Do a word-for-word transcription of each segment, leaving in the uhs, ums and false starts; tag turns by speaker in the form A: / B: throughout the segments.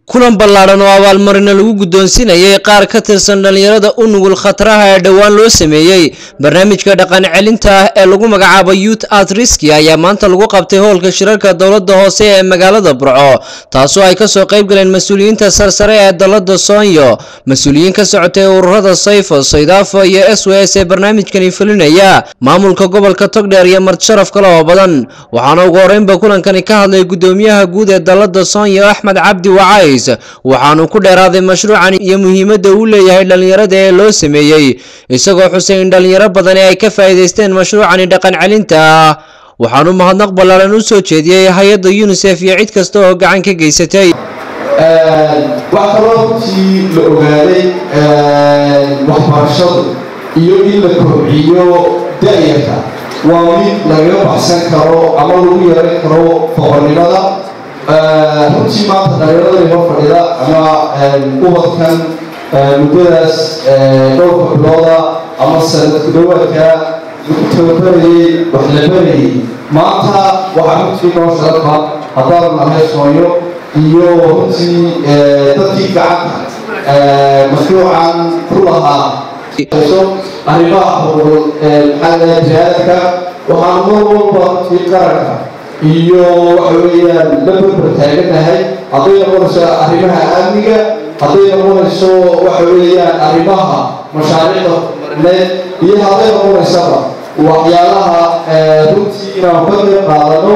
A: kulan ballaaran oo abaalmarino lagu guddoonsiinayay qaar ka tirsan dhalinyarada u nugul khataraha ee dhawaan loo sameeyay barnaamijka dhaqan celinta ah ee lagu magacaabo Youth at Risk ayaa maanta lagu qabtay hoolka shirarka dawladda hoose ee magaalada Burco taasoo ay ka soo qayb galeen mas'uuliyiinta sarsare ee dawladda Soomaaliya mas'uuliyiin ka socotay ururada Sayfo Saydaafo iyo S W S ee barnaamijkani fulinaya maamulka gobolka Togdheer iyo marti sharaf kale oo badan waxaana ugu horeynba kulankani ka hadlay gudoomiyaha guud ee dawladda Soomaaliya Axmed Cabdi Wacay waxaanu ku dheeraaday mashruucan iyo muhiimadda uu leeyahay dhalinyarada ee loo sameeyay isagoo xuseen dhalinyaro badan ay ka faa'iideysteen mashruucan dhaqan celinta ah waxaanu mahadnaq ballaaran u soo jeediyay hay'adda UNICEF iyo cid kasta oo gacan ka geysatay
B: ee wax kaloo si la ogaaday ee waxbarashada iyo in la kobciyo da'yarta waa mid laga baxsan karo ama lagu yareyn karo faqriga runtii maanta dhalinyarada inoo fadhida ama ubadkan muddadaas dhowrka bilooda ama sanadka dhawaadka tababarayay wax la barayay maanta waxaa runtii noo sharafka haddaan nahay Soomaaliyo iyo runtii dadkii gacanta mashruucan ku lahaa arrimaha maxalliga jihaadka waxaan mar walba runtii qaranka iyo waxa weeyaan la barbar taaganahay haday noqonayso arrimaha amniga haday noqonayso waxa weeyaan arrimaha mashaariicda horumarineed iyo haday noqonayso waxyaalaha runtii inaan ka qayb qaadano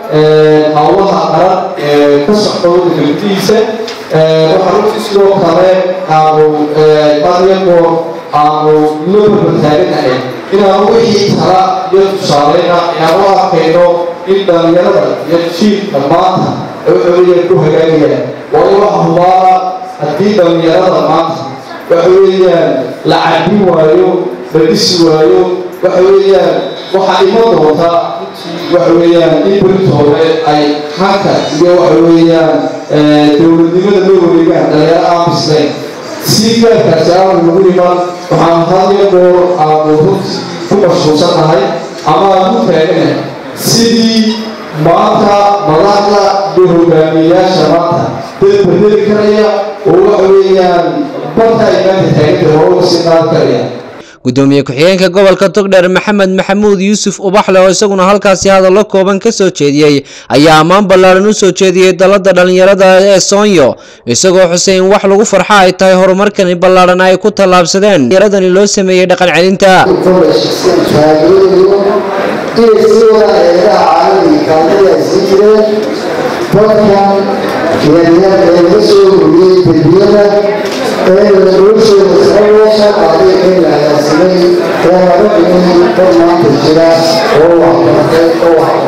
B: hawlaha qaran ee ka socda waddankiisa waxaa runtii sidoo kale aanu qaadiyado aanu la barbar taaganahay inaan wixii tala iyo tusaaleyna inaan u arkayno in dhalinyarada iyo jiilka maanta waxa weeyaan ku hagaagayaan waayo waxa hubaala haddii dhalinyarada maanta waxa weeyaan la cabin waayo la dhisi waayo waxa weeyaan waxaa iman doonta waxa weeyaan in beritoole ay hanka iyo waxa weeyaan dowladnimada loo wareegaan dhalinyaro aan bislayn si gaarkaasi aanu nagu iman waxaan had iyo goor aanu runtii ku mashquulsanahay ama aan ku taaganahay sidii maanta madaxda iyo hogaamiyayaasha maanta dad bedeli karaya oo waxa weeyaan barta ay maanta taaganta hore uga sii qaadi karaya
A: gudoomiye ku-xigeenka gobolka Togdheer Maxamed Maxamuud Yuusuf Ubaxle oo isaguna halkaasi hadallo kooban ka soo jeediyay ayaa ammaan ballaaran u soo jeediyay dalada dhalinyarada ee Soomaaliya isagoo xuseen wax lagu farxa ay tahay horumarkan ballaaran ay ku tallaabsadeen dhalinyarada loo sameeyay dhaqan celinta
C: isagoo ay caalami kaalmada siiyay dadkan keenyada ee soo ururiyay dadweynaha ee la soo saaraysa qaadi in la sameey taariikh in maanta jira oo wax oo wax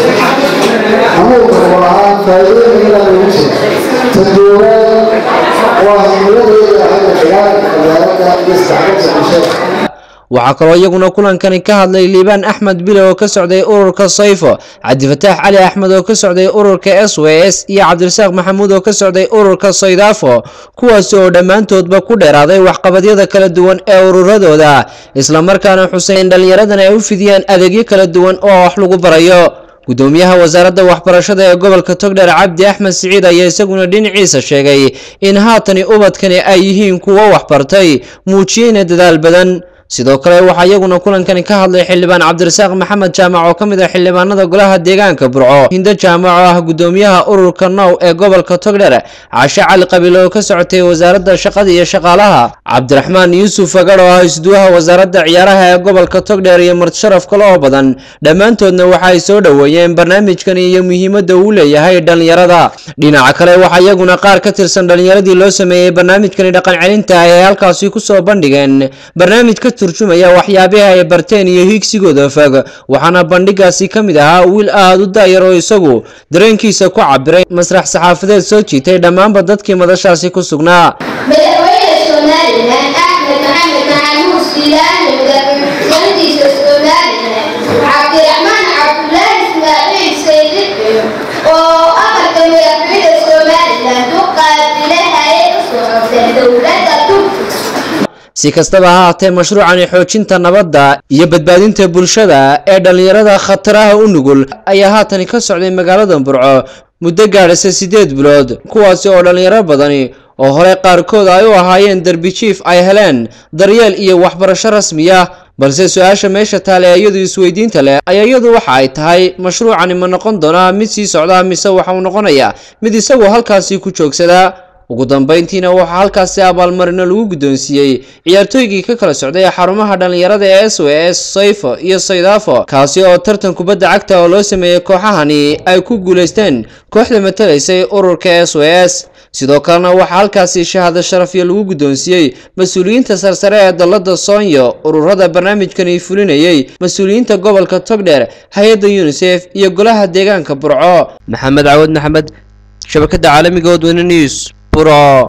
C: ama waxaan faa'iido la leeyahay tadawada waa himilada ay dhaqaalaha isticmaalka
A: waxaa kaloo iyaguna kulankani ka hadlay Liibaan Axmed Bile oo ka socday ururka Sayfo Cabdi Fataax Cali Axmed oo ka socday ururka S W S iyo Cabdirasaaq Maxamuud oo ka socday ururka Saydaafo kuwaas oo dhamaantoodba ku dheeraaday waxqabadyada kala duwan ee ururadooda isla markaana xuseen dhalinyaradan ay u fidiyaan adeegyo kala duwan oo wax lagu barayo gudoomiyaha wasaaradda waxbarashada ee gobolka Togdheer Cabdi Axmed Siciid ayaa isaguna dhinaciisa sheegay in haatani ubadkani ay yihiin kuwa wax bartay muujiyeen dadaal badan sidoo kale waxa iyaguna kulankani ka hadlay xildhibaan Cabdirasaaq Maxamed Jaamac oo kamid ah xildhibaanada golaha deegaanka Burco Hinda Jaamac oo ah gudoomiyaha ururka Now ee gobolka Togdheer Caasha Cali Qabiil oo ka socotay wasaaradda shaqada iyo shaqaalaha Cabdiraxmaan Yuusuf Fagar oo ah isduwaha wasaaradda ciyaaraha ee gobolka Togdheer iyo marti sharaf kale oo badan dhamaantoodna waxa ay soo dhaweeyeen barnaamijkan iyo muhiimadda uu leeyahay dhalinyarada dhinaca kale waxa iyaguna qaar ka tirsan dhalinyaradii loo sameeyay barnaamijkan dhaqan celinta ay halkaasi ku soo bandhigeen barnaamijka turjumaya waxyaabaha ay barteen iyo higsigooda fog waxaana bandhigaasi kamid ahaa wiil aad u daayar oo isagu dareenkiisa ku cabiray masrax saxaafadeed soo jiitay dhamaanba dadkii madashaasi ku sugnaa
D: madaxweynaha Soomaaliland Axmed Maxamed Maxamuud Silaane madaxweynaha Soomaaliland Cabdiraxmaan Cabdullaahi Ismaaciil Sayid oo amarka madaxweynaha Soomaaliland u qaabilay hay'adda socodka dowladda Turkiga
A: si kastaba ha ahaatee mashruucani xoojinta nabadda iyo badbaadinta bulshada ee dhalinyarada khataraha u nugul ayaa haatan ka socday magaalada Burco muddo gaadhaysa sideed bilood kuwaasi oo dhalinyaro badani oo hore qaarkood ay u ahaayeen darbi jiif ay heleen daryeel iyo waxbarasho rasmi ah balse su-aasha meesha taale ee iyadu isweydiinta leh ayaa iyadu waxa ay tahay mashruucani ma noqon doonaa mid sii socda mise waxa uu noqonayaa mid isagoo halkaasi ku joogsada ugu dambeyntiina waxaa halkaasi abaalmarino lagu guddoonsiiyey ciyaartooygii ka kala socday xarumaha dhalinyarada ee S O S Soifo iyo Soidafo kaasi oo tartan kubadda cagta oo loo sameeyay kooxahani ay ku guuleysteen kooxda matalaysay ururka S O S sidoo kalena waxaa halkaasi shahaado sharafyo lagu guddoonsiiyey mas-uuliyiinta sarsare ee dalladda Soonyo ururada barnaamijkani fulinayay mas-uuliyiinta gobolka Togdheer hay'adda UNICEF iyo golaha deegaanka Burco Maxamed Cawad Maxamed shabakada caalamiga Wadweyne News Buro